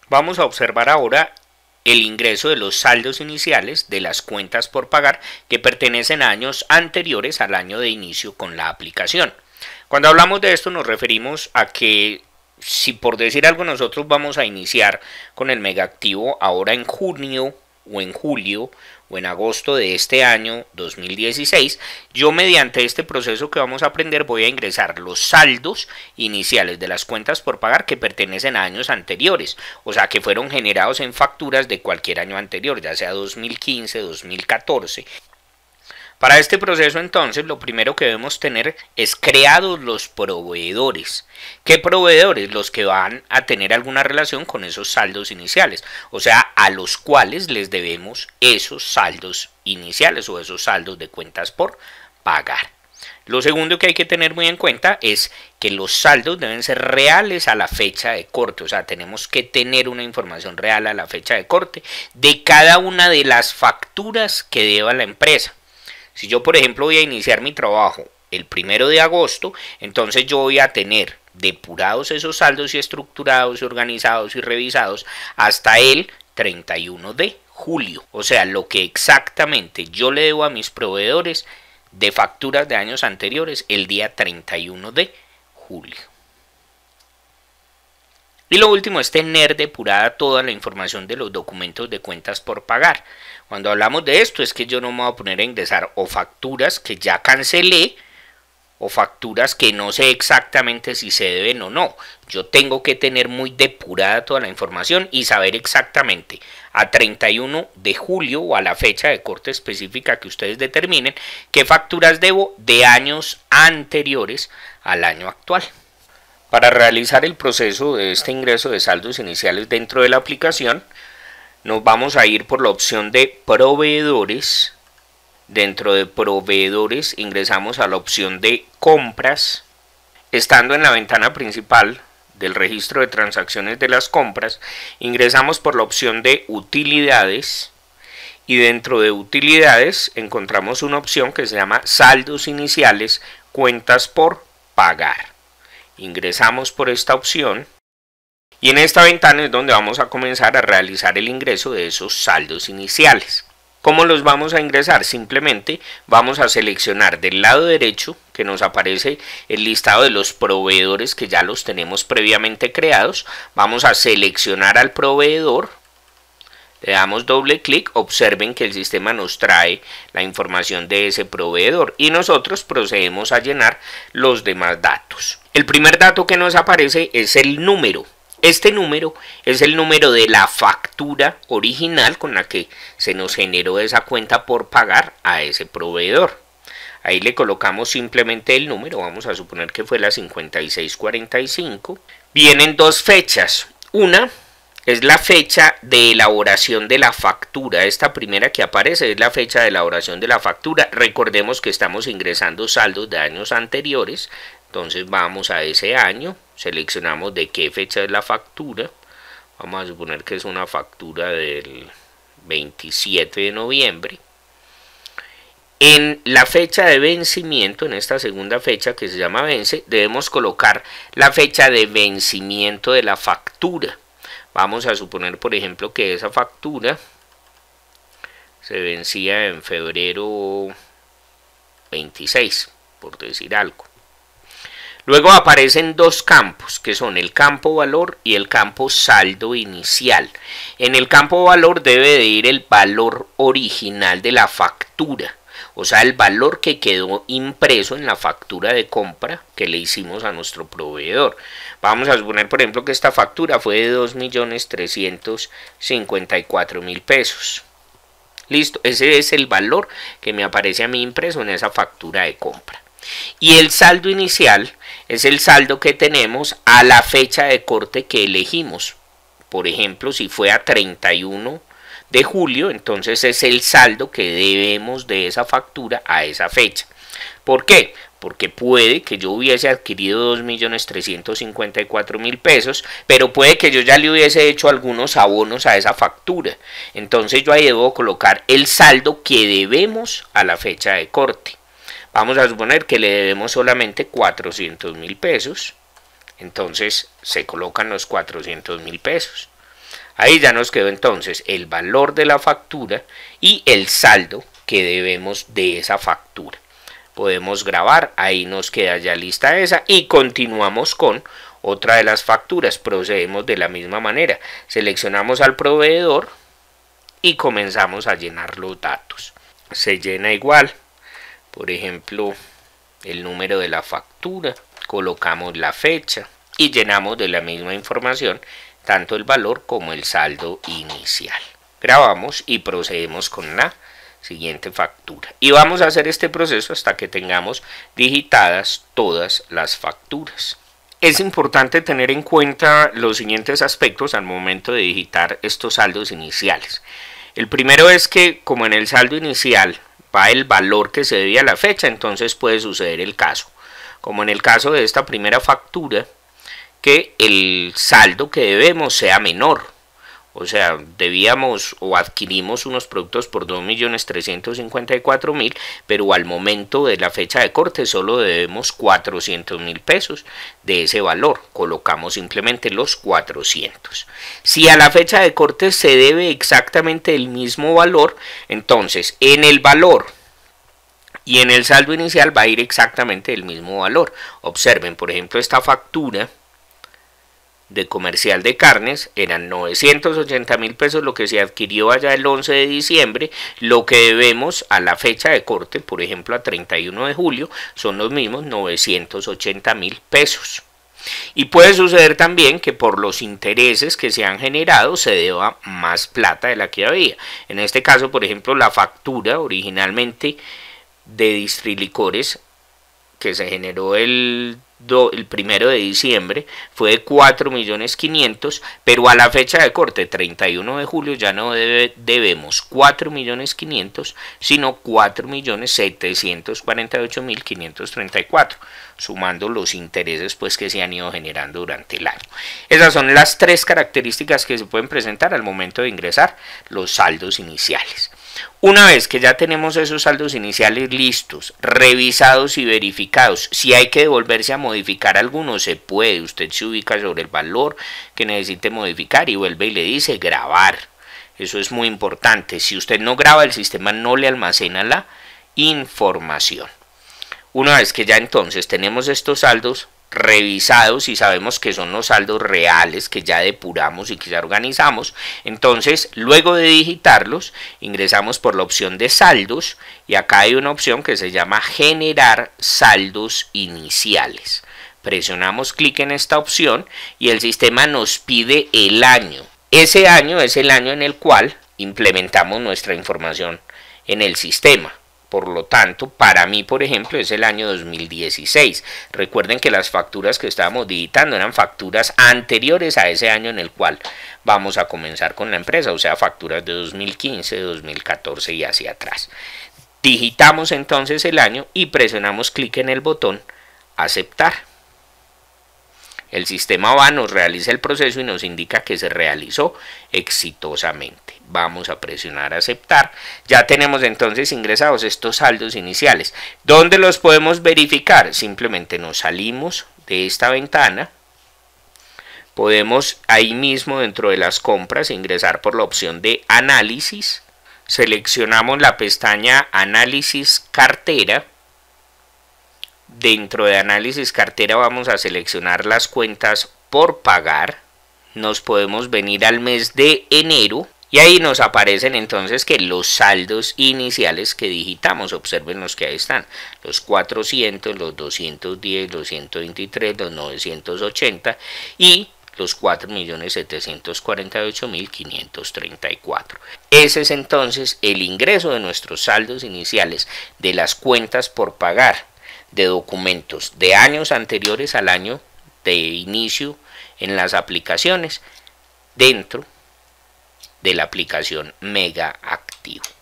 Vamos a observar ahora el ingreso de los saldos iniciales de las cuentas por pagar que pertenecen a años anteriores al año de inicio con la aplicación. Cuando hablamos de esto nos referimos a que si por decir algo nosotros vamos a iniciar con el megaactivo ahora en junio o en julio o en agosto de este año 2016, yo mediante este proceso que vamos a aprender voy a ingresar los saldos iniciales de las cuentas por pagar que pertenecen a años anteriores, o sea que fueron generados en facturas de cualquier año anterior, ya sea 2015, 2014. Para este proceso entonces lo primero que debemos tener es creados los proveedores. ¿Qué proveedores? Los que van a tener alguna relación con esos saldos iniciales, o sea, a los cuales les debemos esos saldos iniciales o esos saldos de cuentas por pagar. Lo segundo que hay que tener muy en cuenta es que los saldos deben ser reales a la fecha de corte, o sea, tenemos que tener una información real a la fecha de corte de cada una de las facturas que deba la empresa. Si yo, por ejemplo, voy a iniciar mi trabajo el 1 de agosto, entonces yo voy a tener depurados esos saldos y estructurados y organizados y revisados hasta el 31 de julio. O sea, lo que exactamente yo le debo a mis proveedores de facturas de años anteriores el día 31 de julio. Y lo último es tener depurada toda la información de los documentos de cuentas por pagar. Cuando hablamos de esto es que yo no me voy a poner a ingresar o facturas que ya cancelé o facturas que no sé exactamente si se deben o no. Yo tengo que tener muy depurada toda la información y saber exactamente a 31 de julio o a la fecha de corte específica que ustedes determinen qué facturas debo de años anteriores al año actual. Para realizar el proceso de este ingreso de saldos iniciales dentro de la aplicación, nos vamos a ir por la opción de proveedores. Dentro de proveedores ingresamos a la opción de compras. Estando en la ventana principal del registro de transacciones de las compras, ingresamos por la opción de utilidades. Y dentro de utilidades encontramos una opción que se llama saldos iniciales, cuentas por pagar. Ingresamos por esta opción y en esta ventana es donde vamos a comenzar a realizar el ingreso de esos saldos iniciales. ¿Cómo los vamos a ingresar? Simplemente vamos a seleccionar del lado derecho que nos aparece el listado de los proveedores que ya los tenemos previamente creados. Vamos a seleccionar al proveedor. Le damos doble clic, observen que el sistema nos trae la información de ese proveedor y nosotros procedemos a llenar los demás datos. El primer dato que nos aparece es el número. Este número es el número de la factura original con la que se nos generó esa cuenta por pagar a ese proveedor. Ahí le colocamos simplemente el número, vamos a suponer que fue la 5645. Vienen dos fechas, una es la fecha de elaboración de la factura. Esta primera que aparece es la fecha de elaboración de la factura. Recordemos que estamos ingresando saldos de años anteriores. Entonces vamos a ese año. Seleccionamos de qué fecha es la factura. Vamos a suponer que es una factura del 27 de noviembre. En la fecha de vencimiento, en esta segunda fecha que se llama vence, debemos colocar la fecha de vencimiento de la factura. Vamos a suponer, por ejemplo, que esa factura se vencía en febrero 26, por decir algo. Luego aparecen dos campos, que son el campo valor y el campo saldo inicial. En el campo valor debe de ir el valor original de la factura, o sea, el valor que quedó impreso en la factura de compra que le hicimos a nuestro proveedor. Vamos a suponer, por ejemplo, que esta factura fue de 2.354.000 pesos. Listo, ese es el valor que me aparece a mí impreso en esa factura de compra. Y el saldo inicial es el saldo que tenemos a la fecha de corte que elegimos. Por ejemplo, si fue a 31 de julio, entonces es el saldo que debemos de esa factura a esa fecha. ¿Por qué? Porque puede que yo hubiese adquirido 2.354.000 pesos, pero puede que yo ya le hubiese hecho algunos abonos a esa factura. Entonces yo ahí debo colocar el saldo que debemos a la fecha de corte. Vamos a suponer que le debemos solamente 400.000 pesos. Entonces se colocan los 400.000 pesos. Ahí ya nos quedó entonces el valor de la factura y el saldo que debemos de esa factura. Podemos grabar, ahí nos queda ya lista esa y continuamos con otra de las facturas. Procedemos de la misma manera, seleccionamos al proveedor y comenzamos a llenar los datos. Se llena igual, por ejemplo, el número de la factura, colocamos la fecha y llenamos de la misma información tanto el valor como el saldo inicial. Grabamos y procedemos con la siguiente factura. Y vamos a hacer este proceso hasta que tengamos digitadas todas las facturas. Es importante tener en cuenta los siguientes aspectos al momento de digitar estos saldos iniciales. El primero es que, como en el saldo inicial va el valor que se debía a la fecha, entonces puede suceder el caso, como en el caso de esta primera factura, que el saldo que debemos sea menor. O sea, debíamos o adquirimos unos productos por 2.354.000, pero al momento de la fecha de corte solo debemos 400.000 pesos de ese valor. Colocamos simplemente los 400. Si a la fecha de corte se debe exactamente el mismo valor, entonces en el valor y en el saldo inicial va a ir exactamente el mismo valor. Observen, por ejemplo, esta factura de comercial de carnes eran 980.000 pesos lo que se adquirió allá el 11 de diciembre, lo que debemos a la fecha de corte, por ejemplo a 31 de julio, son los mismos 980.000 pesos. Y puede suceder también que por los intereses que se han generado se deba más plata de la que había. En este caso, por ejemplo, la factura originalmente de Distrilicores que se generó el 1 de diciembre fue de 4.500.000, pero a la fecha de corte 31 de julio ya no debemos 4.500.000, sino 4.748.534, sumando los intereses pues que se han ido generando durante el año. Esas son las tres características que se pueden presentar al momento de ingresar los saldos iniciales. Una vez que ya tenemos esos saldos iniciales listos, revisados y verificados, si hay que devolverse a modificar alguno, se puede. Usted se ubica sobre el valor que necesite modificar y vuelve y le dice grabar. Eso es muy importante. Si usted no graba, el sistema no le almacena la información. Una vez que ya entonces tenemos estos saldos revisados y sabemos que son los saldos reales que ya depuramos y que ya organizamos, entonces luego de digitarlos ingresamos por la opción de saldos y acá hay una opción que se llama generar saldos iniciales. Presionamos clic en esta opción y el sistema nos pide el año. Ese año es el año en el cual implementamos nuestra información en el sistema. Por lo tanto, para mí, por ejemplo, es el año 2016. Recuerden que las facturas que estábamos digitando eran facturas anteriores a ese año en el cual vamos a comenzar con la empresa, o sea, facturas de 2015, 2014 y hacia atrás. Digitamos entonces el año y presionamos clic en el botón aceptar. El sistema va, nos realiza el proceso y nos indica que se realizó exitosamente. Vamos a presionar aceptar. Ya tenemos entonces ingresados estos saldos iniciales. ¿Dónde los podemos verificar? Simplemente nos salimos de esta ventana. Podemos ahí mismo dentro de las compras ingresar por la opción de análisis. Seleccionamos la pestaña análisis cartera. Dentro de análisis cartera vamos a seleccionar las cuentas por pagar. Nos podemos venir al mes de enero y ahí nos aparecen entonces que los saldos iniciales que digitamos. Observen los que ahí están, los 400, los 210, los 123, los 980 y los 4.748.534. Ese es entonces el ingreso de nuestros saldos iniciales de las cuentas por pagar de documentos de años anteriores al año de inicio en las aplicaciones dentro de la aplicación Mega Activo.